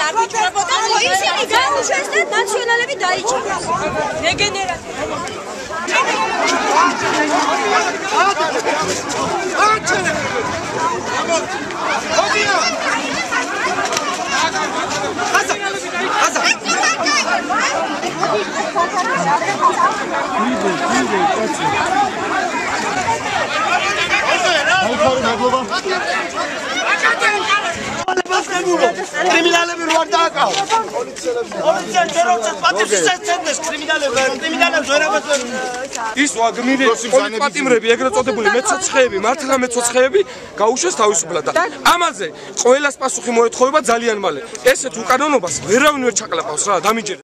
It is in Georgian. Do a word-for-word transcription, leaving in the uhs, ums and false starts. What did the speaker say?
არ გიჭრებოდა რომ ისინი გაუშვეს და ნაციონალები დაიჭრეს. რეგენერაცია. კრიმინალები რო არ დააკავ. პოლიცია ჯეროხს პატივს ეცემდეს კრიმინალებს, კრიმინალებს ვერაფერს ვერ. ის ვაგნირი პოლიტპატიმრები, ეგრეთ წოდებული მეცოცხეები, მართლა მეცოცხეები გაუშვეს თავისუფლად და ამაზე ყველას პასუხი მოეთხოვება ძალიან მალე. ესეთ უკანონობას ვერავინ ვერ ჩაკლაპავს რა, დამიჯერეთ.